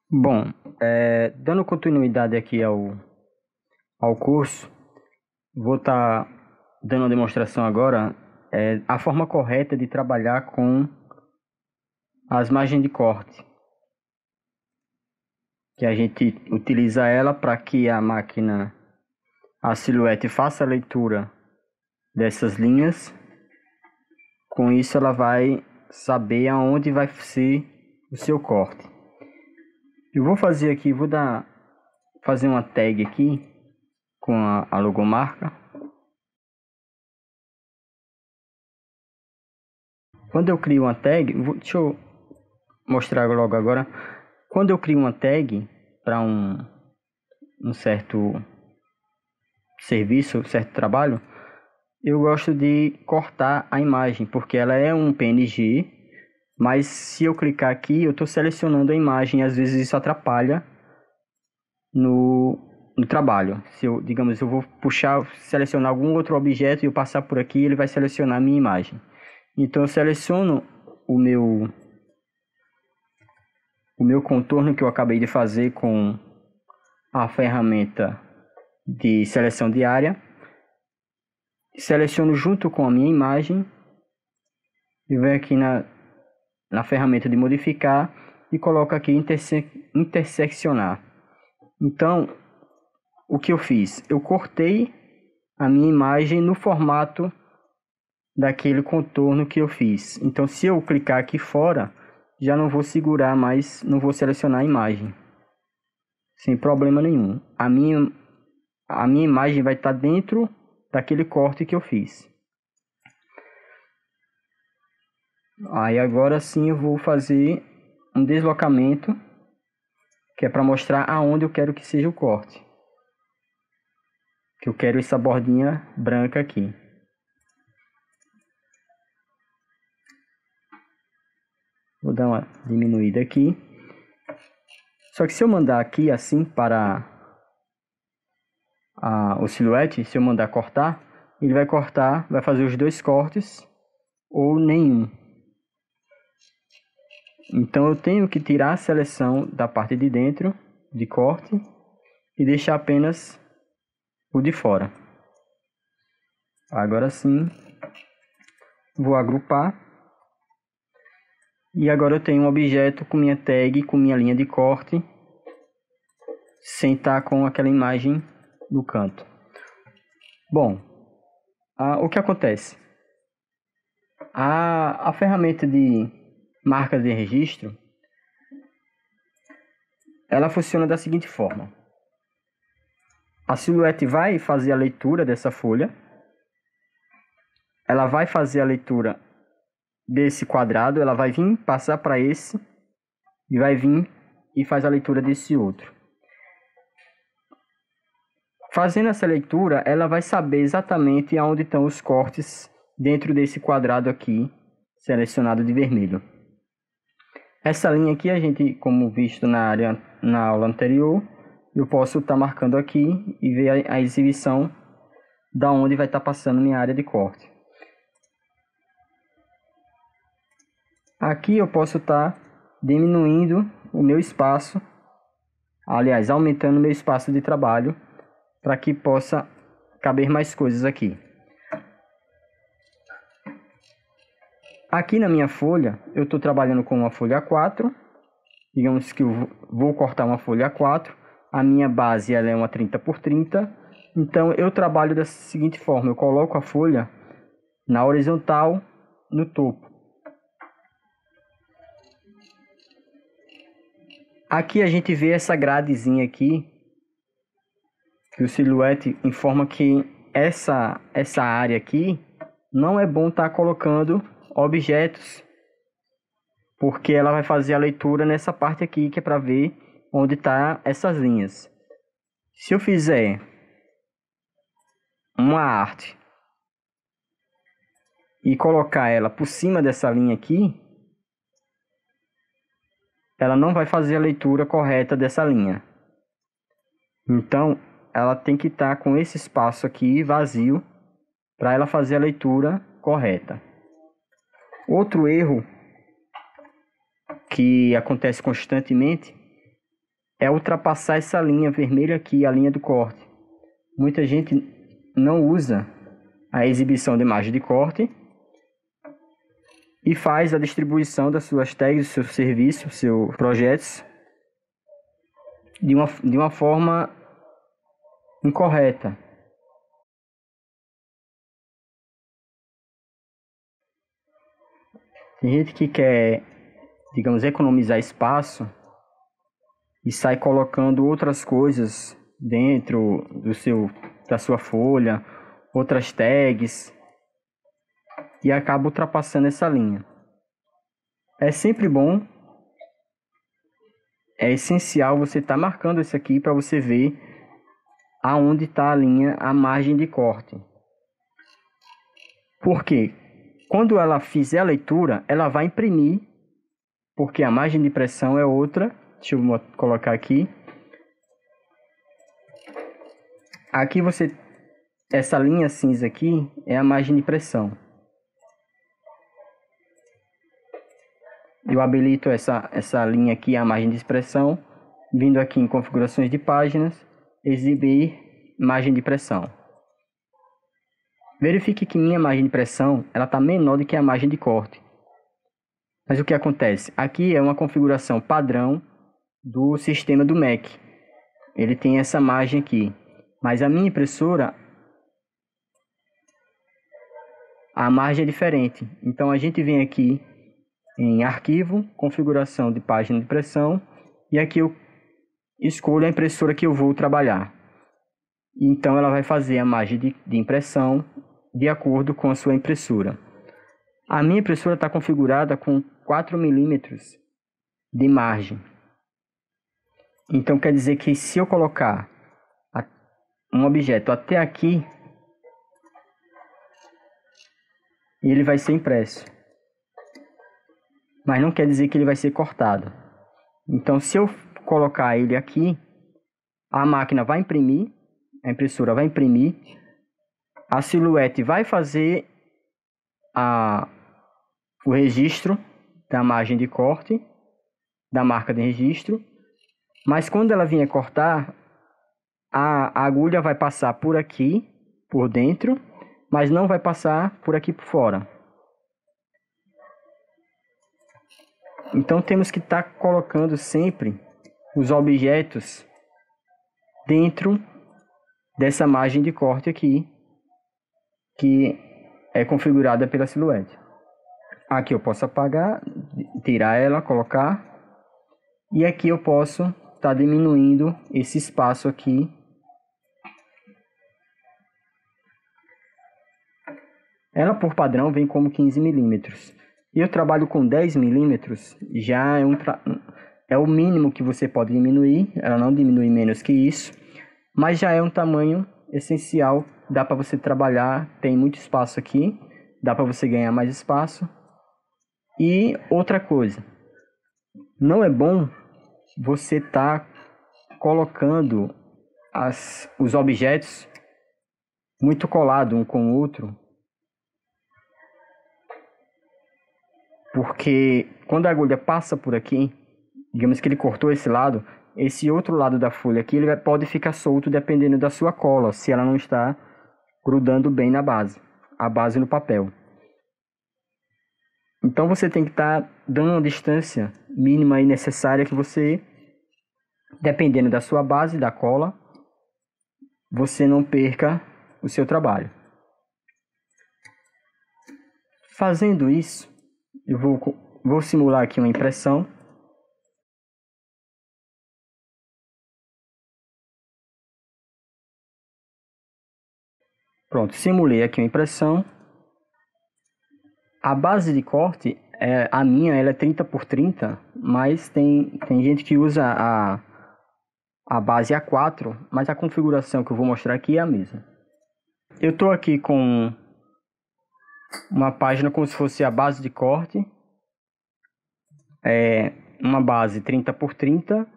Bom, dando continuidade aqui ao curso, vou estar dando uma demonstração agora, a forma correta de trabalhar com as margens de corte, que a gente utiliza ela para que a máquina, a Silhouette, faça a leitura dessas linhas. Com isso ela vai saber aonde vai ser o seu corte. Eu vou fazer aqui, fazer uma tag aqui com a logomarca. Quando eu crio uma tag, deixa eu mostrar logo agora. Quando eu crio uma tag para um certo serviço, certo trabalho, eu gosto de cortar a imagem, porque ela é um PNG, mas se eu clicar aqui, eu estou selecionando a imagem e às vezes isso atrapalha no trabalho. Se eu, digamos, eu vou selecionar algum outro objeto e eu passar por aqui, ele vai selecionar a minha imagem. Então eu seleciono o meu contorno que eu acabei de fazer com a ferramenta de seleção de área. Seleciono junto com a minha imagem e venho aqui na ferramenta de modificar e coloco aqui interseccionar. Então, o que eu fiz? Eu cortei a minha imagem no formato daquele contorno que eu fiz. Então, se eu clicar aqui fora, já não vou segurar mais, não vou selecionar a imagem, sem problema nenhum. A minha imagem vai estar dentro daquele corte que eu fiz. Aí agora sim eu vou fazer um deslocamento, que é para mostrar aonde eu quero que seja o corte. Que eu quero essa bordinha branca aqui. Vou dar uma diminuída aqui. Só que se eu mandar aqui assim para o Silhouette, se eu mandar cortar, ele vai cortar, vai fazer os dois cortes ou nenhum. Então eu tenho que tirar a seleção da parte de dentro de corte e deixar apenas o de fora. Agora sim, vou agrupar. E agora eu tenho um objeto com minha tag, com minha linha de corte, sem estar com aquela imagem no canto. Bom, o que acontece? A ferramenta de marca de registro, ela funciona da seguinte forma. A Silhouette vai fazer a leitura dessa folha. Ela vai fazer a leitura desse quadrado, ela vai vir passar para esse e vai vir e faz a leitura desse outro. Fazendo essa leitura, ela vai saber exatamente aonde estão os cortes dentro desse quadrado aqui, selecionado de vermelho. Essa linha aqui, a gente, como visto na aula anterior, eu posso estar marcando aqui e ver a exibição da onde vai estar passando minha área de corte. Aqui eu posso estar diminuindo o meu espaço, aliás, aumentando o meu espaço de trabalho, para que possa caber mais coisas aqui. Aqui na minha folha, eu estou trabalhando com uma folha A4. Digamos que eu vou cortar uma folha A4. A minha base ela é uma 30 por 30. Então eu trabalho da seguinte forma. Eu coloco a folha na horizontal, no topo. Aqui a gente vê essa gradezinha aqui, que o Silhouette informa que essa área aqui não é bom estar colocando objetos, porque ela vai fazer a leitura nessa parte aqui, que é para ver onde tá essas linhas. Se eu fizer uma arte e colocar ela por cima dessa linha aqui, ela não vai fazer a leitura correta dessa linha. Então, ela tem que estar com esse espaço aqui vazio para ela fazer a leitura correta. Outro erro que acontece constantemente é ultrapassar essa linha vermelha aqui, a linha do corte. Muita gente não usa a exibição de imagem de corte e faz a distribuição das suas tags, seu serviço, seus projetos de uma forma incorreta. Tem gente que quer, digamos, economizar espaço e sai colocando outras coisas dentro da sua folha, outras tags, e acaba ultrapassando essa linha. É sempre bom, é essencial você estar marcando isso aqui para você ver aonde está a linha, a margem de corte. Por quê? Quando ela fizer a leitura, ela vai imprimir, porque a margem de pressão é outra. Deixa eu colocar aqui. Aqui essa linha cinza aqui é a margem de pressão. Eu habilito essa linha aqui, a margem de expressão, vindo aqui em configurações de páginas, exibir margem de pressão. Verifique que minha margem de pressão ela está menor do que a margem de corte. Mas o que acontece? Aqui é uma configuração padrão do sistema do Mac. Ele tem essa margem aqui. Mas a minha impressora, a margem é diferente. Então a gente vem aqui em arquivo, configuração de página de impressão, e aqui eu escolho a impressora que eu vou trabalhar. Então ela vai fazer a margem de impressão de acordo com a sua impressora. A minha impressora está configurada com 4 milímetros de margem. Então quer dizer que se eu colocar um objeto até aqui, ele vai ser impresso. Mas não quer dizer que ele vai ser cortado. Então se eu colocar ele aqui, a máquina vai imprimir, a impressora vai imprimir, a Silhouette vai fazer o registro da margem de corte, da marca de registro, mas quando ela vier cortar, a agulha vai passar por aqui, por dentro, mas não vai passar por aqui por fora. Então temos que estar colocando sempre os objetos dentro dessa margem de corte aqui, que é configurada pela Silhouette. Aqui eu posso apagar, tirar ela, colocar, e aqui eu posso estar diminuindo esse espaço aqui. Ela por padrão vem como 15 milímetros. E eu trabalho com 10 milímetros, já é o mínimo que você pode diminuir, ela não diminui menos que isso, mas já é um tamanho essencial, dá para você trabalhar, tem muito espaço aqui, dá para você ganhar mais espaço. E outra coisa, não é bom você estar colocando os objetos muito colados um com o outro, porque quando a agulha passa por aqui, digamos que ele cortou esse lado, esse outro lado da folha aqui ele pode ficar solto dependendo da sua cola, se ela não está grudando bem na base, a base no papel. Então você tem que estar dando uma distância mínima e necessária que você, dependendo da sua base, da cola, você não perca o seu trabalho. Fazendo isso, eu vou simular aqui uma impressão. Pronto, simulei aqui uma impressão. A base de corte, a minha ela é 30 por 30, mas tem gente que usa a base A4, mas a configuração que eu vou mostrar aqui é a mesma. Eu estou aqui com uma página como se fosse a base de corte, uma base 30 por 30.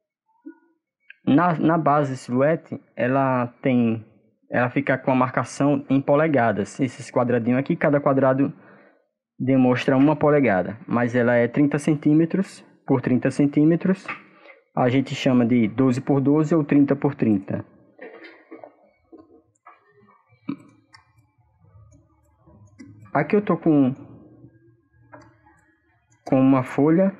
Na base Silhouette, ela fica com a marcação em polegadas. Esses quadradinhos aqui, cada quadrado demonstra 1 polegada, mas ela é 30 centímetros por 30 centímetros a gente chama de 12 por 12 ou 30 por 30. Aqui eu tô com uma folha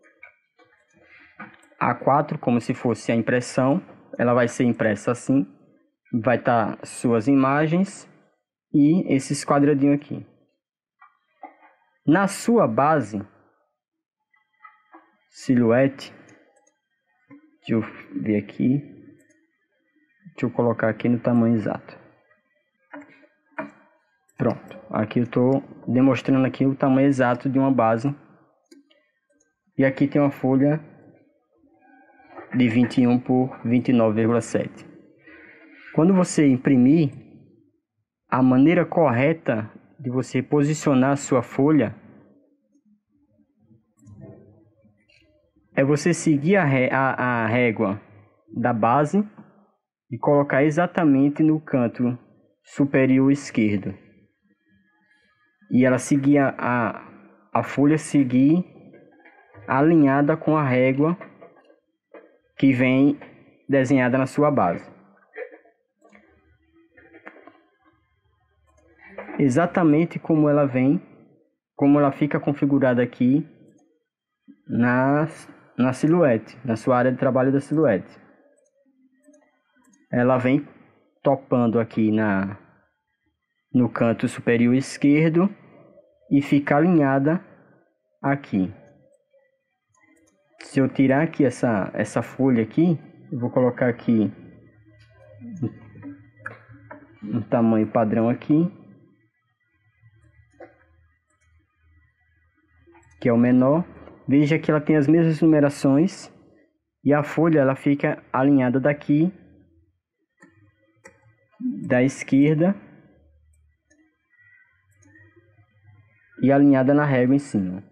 A4, como se fosse a impressão. Ela vai ser impressa assim. Vai estar suas imagens e esses quadradinhos aqui. Na sua base, silhuete, deixa eu ver aqui. Deixa eu colocar aqui no tamanho exato. Pronto, aqui eu estou demonstrando aqui o tamanho exato de uma base. E aqui tem uma folha de 21 por 29,7. Quando você imprimir, a maneira correta de você posicionar a sua folha é você seguir a régua da base e colocar exatamente no canto superior esquerdo. E ela seguir a folha seguir alinhada com a régua que vem desenhada na sua base. Exatamente como ela vem, como ela fica configurada aqui na silhuete, na sua área de trabalho da silhuete. Ela vem topando aqui no canto superior esquerdo e fica alinhada aqui. Se eu tirar aqui essa folha aqui, eu vou colocar aqui um tamanho padrão aqui, que é o menor. Veja que ela tem as mesmas numerações e a folha ela fica alinhada daqui da esquerda e alinhada na régua em cima.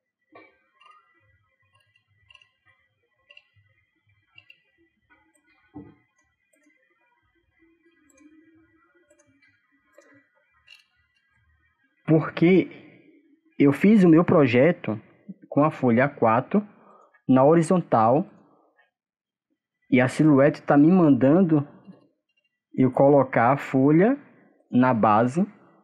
Porque eu fiz o meu projeto com a folha A4 na horizontal e a silhuete está me mandando eu colocar a folha na base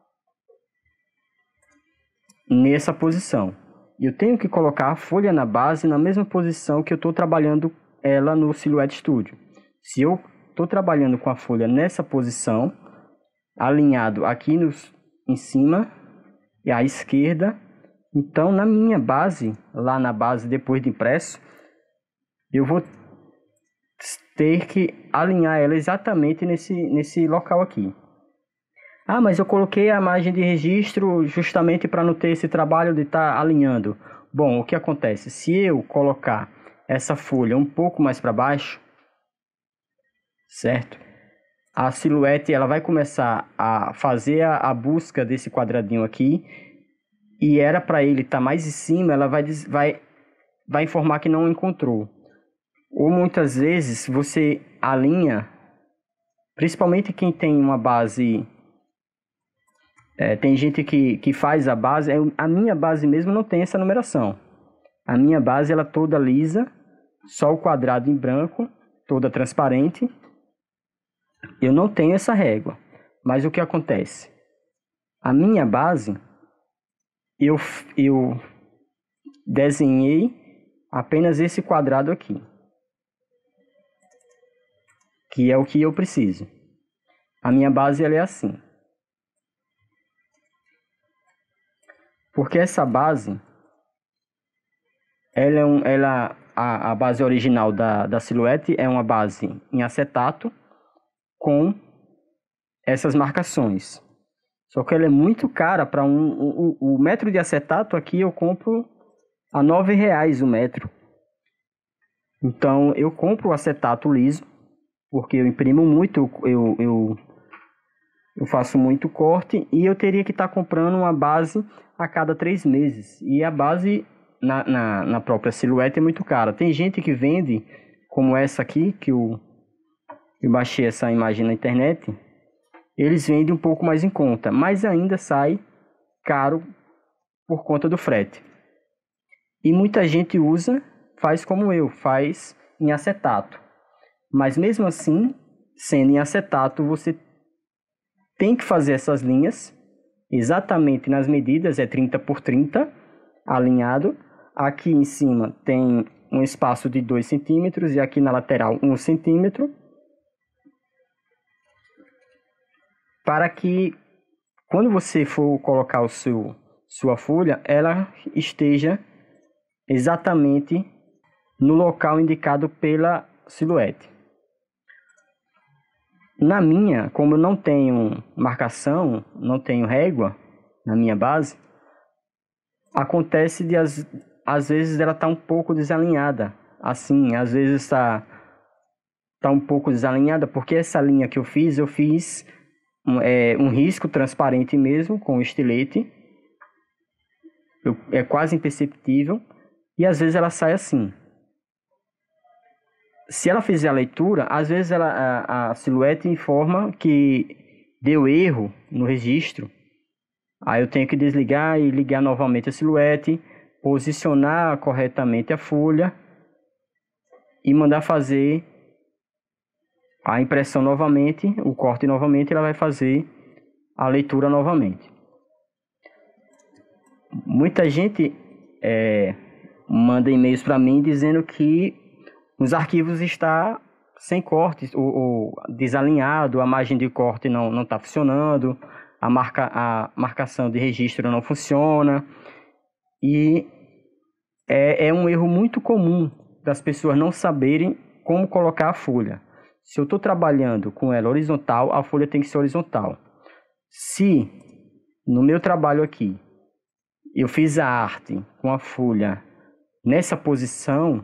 nessa posição. Eu tenho que colocar a folha na base na mesma posição que eu estou trabalhando ela no Silhouette Studio. Se eu estou trabalhando com a folha nessa posição, alinhado aqui em cima e à esquerda, então na minha base, lá na base depois de impresso, eu vou ter que alinhar ela exatamente nesse local aqui. Ah, mas eu coloquei a margem de registro justamente para não ter esse trabalho de estar alinhando. Bom, o que acontece? Se eu colocar essa folha um pouco mais para baixo, certo? A silhuete ela vai começar a fazer a busca desse quadradinho aqui, e era para ele estar mais em cima, ela vai informar que não encontrou. Ou muitas vezes você alinha, principalmente quem tem uma base, tem gente que faz a base, a minha base mesmo não tem essa numeração. A minha base ela toda lisa, só o quadrado em branco, toda transparente. Eu não tenho essa régua, mas o que acontece? A minha base, eu desenhei apenas esse quadrado aqui, que é o que eu preciso. A minha base ela é assim. Porque essa base, a base original da silhuete é uma base em acetato com essas marcações. Só que ela é muito cara para o metro de acetato aqui eu compro a R$9 o metro. Então eu compro o acetato liso, porque eu imprimo muito, eu faço muito corte e eu teria que estar comprando uma base a cada 3 meses. E a base na própria silhuete é muito cara. Tem gente que vende, como essa aqui, que eu baixei essa imagem na internet, eles vendem um pouco mais em conta, mas ainda sai caro por conta do frete. E muita gente faz como eu, faz em acetato. Mas mesmo assim, sendo em acetato, você tem que fazer essas linhas exatamente nas medidas, é 30 por 30, alinhado. Aqui em cima tem um espaço de 2 centímetros e aqui na lateral 1 centímetro. Para que quando você for colocar sua folha, ela esteja exatamente no local indicado pela silhuete. Na minha, como eu não tenho marcação, não tenho régua na minha base, acontece de às vezes ela tá um pouco desalinhada. Assim, às vezes tá um pouco desalinhada, porque essa linha que eu fiz um risco transparente mesmo, com estilete. É quase imperceptível. E às vezes ela sai assim. Se ela fizer a leitura, às vezes a silhuete informa que deu erro no registro. Aí eu tenho que desligar e ligar novamente a silhuete, posicionar corretamente a folha e mandar fazer a impressão novamente, o corte novamente, ela vai fazer a leitura novamente. Muita gente manda e-mails para mim dizendo que os arquivos estão sem corte ou desalinhado, a margem de corte não está funcionando, a marcação de registro não funciona. E é um erro muito comum das pessoas não saberem como colocar a folha. Se eu estou trabalhando com ela horizontal, a folha tem que ser horizontal. Se no meu trabalho aqui eu fiz a arte com a folha nessa posição,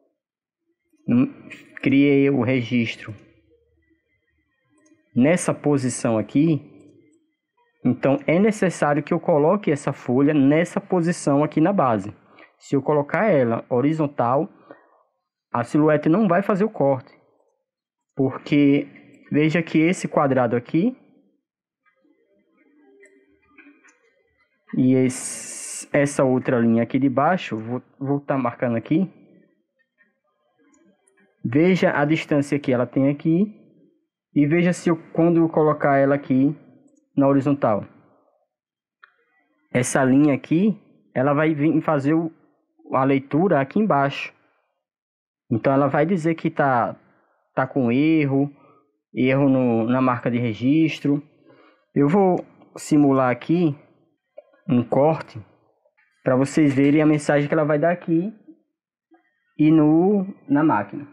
criei o registro nessa posição aqui, então é necessário que eu coloque essa folha nessa posição aqui na base. Se eu colocar ela horizontal, a silhuete não vai fazer o corte. Porque veja que esse quadrado aqui e essa outra linha aqui de baixo, vou estar marcando aqui. Veja a distância que ela tem aqui e veja se quando eu colocar ela aqui na horizontal. Essa linha aqui, ela vai vir fazer a leitura aqui embaixo. Então ela vai dizer que tá com erro na marca de registro. Eu vou simular aqui um corte para vocês verem a mensagem que ela vai dar aqui e na máquina.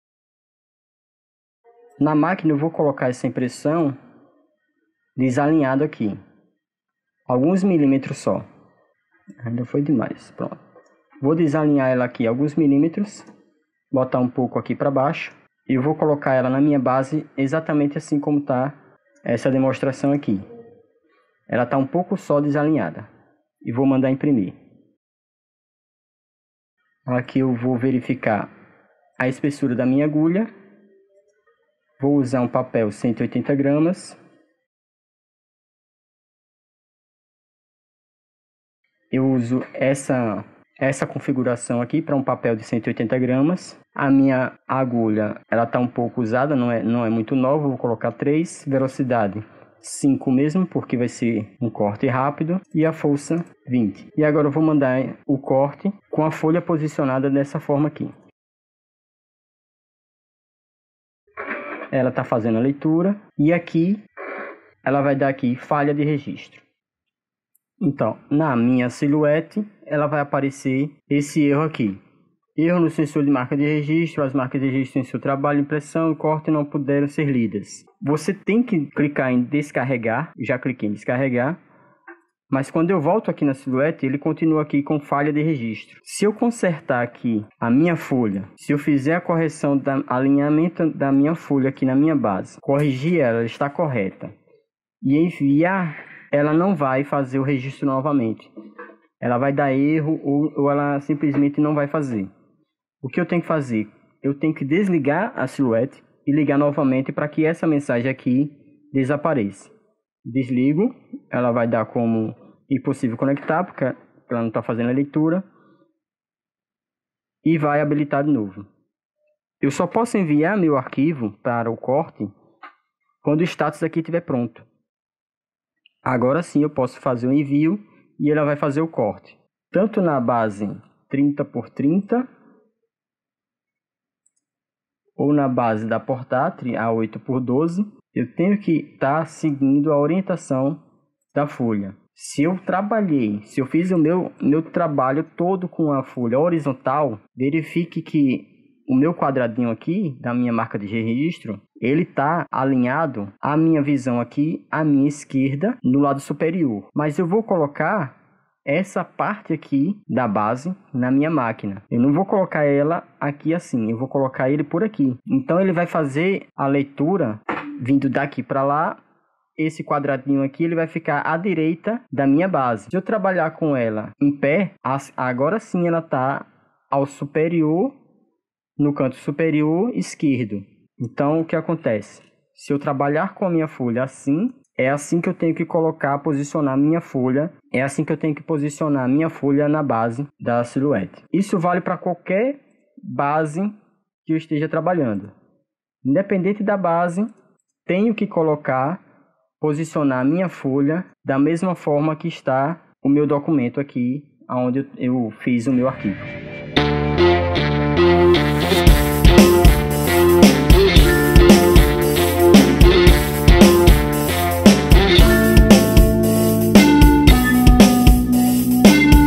Na máquina eu vou colocar essa impressão desalinhado aqui, alguns milímetros só. Ainda foi demais, pronto. Vou desalinhar ela aqui alguns milímetros, botar um pouco aqui para baixo. E eu vou colocar ela na minha base exatamente assim como está essa demonstração aqui. Ela está um pouco só desalinhada. E vou mandar imprimir. Aqui eu vou verificar a espessura da minha agulha. Vou usar um papel 180 gramas. Eu uso essa configuração aqui para um papel de 180 gramas. A minha agulha, ela está um pouco usada, não é muito nova, vou colocar 3, velocidade 5 mesmo, porque vai ser um corte rápido, e a força 20. E agora eu vou mandar o corte com a folha posicionada dessa forma aqui. Ela está fazendo a leitura, e aqui ela vai dar aqui falha de registro. Então, na minha silhuete, ela vai aparecer esse erro aqui. Erro no sensor de marca de registro, as marcas de registro em seu trabalho, impressão e corte não puderam ser lidas. Você tem que clicar em descarregar, já cliquei em descarregar, mas quando eu volto aqui na silhuete, ele continua aqui com falha de registro. Se eu consertar aqui a minha folha, se eu fizer a correção do alinhamento da minha folha aqui na minha base, corrigir ela está correta e enviar, ela não vai fazer o registro novamente. Ela vai dar erro ou ela simplesmente não vai fazer. O que eu tenho que fazer? Eu tenho que desligar a silhuete e ligar novamente para que essa mensagem aqui desapareça. Desligo, ela vai dar como impossível conectar, porque ela não está fazendo a leitura. E vai habilitar de novo. Eu só posso enviar meu arquivo para o corte quando o status aqui estiver pronto. Agora sim eu posso fazer o envio e ela vai fazer o corte. Tanto na base 30 por 30 ou na base da portátil a 8 por 12, eu tenho que estar seguindo a orientação da folha. Se eu fiz o meu trabalho todo com a folha horizontal, verifique que o meu quadradinho aqui, da minha marca de registro, ele está alinhado à minha visão aqui, à minha esquerda, no lado superior. Mas eu vou colocar essa parte aqui da base na minha máquina. Eu não vou colocar ela aqui assim, eu vou colocar ele por aqui. Então ele vai fazer a leitura vindo daqui para lá. Esse quadradinho aqui ele vai ficar à direita da minha base. Se eu trabalhar com ela em pé, agora sim ela está ao superior, no canto superior esquerdo. Então o que acontece? Se eu trabalhar com a minha folha assim, é assim que eu tenho que posicionar minha folha. É assim que eu tenho que posicionar minha folha na base da silhuete. Isso vale para qualquer base que eu esteja trabalhando. Independente da base, tenho que posicionar a minha folha da mesma forma que está o meu documento aqui, onde eu fiz o meu arquivo.